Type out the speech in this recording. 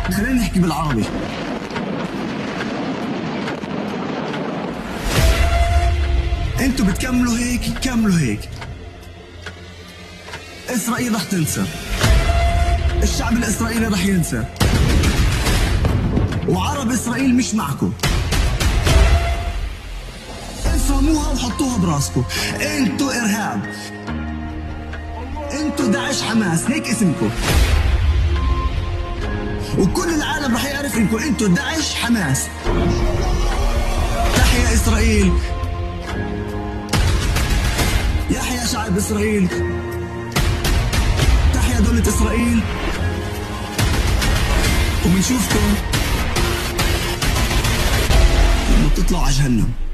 خلينا نحكي بالعربي. انتوا بتكملوا هيك، كملوا هيك. اسرائيل رح تنسى، الشعب الاسرائيلي رح ينسى، وعرب اسرائيل مش معكم. افهموها وحطوها براسكم. انتوا ارهاب، انتوا داعش حماس، هيك اسمكم، وكل العالم رح يعرف انكم انتوا داعش حماس. تحيا اسرائيل، يحيى شعب اسرائيل، تحيا دولة اسرائيل، وبنشوفكم لما تطلعوا على جهنم.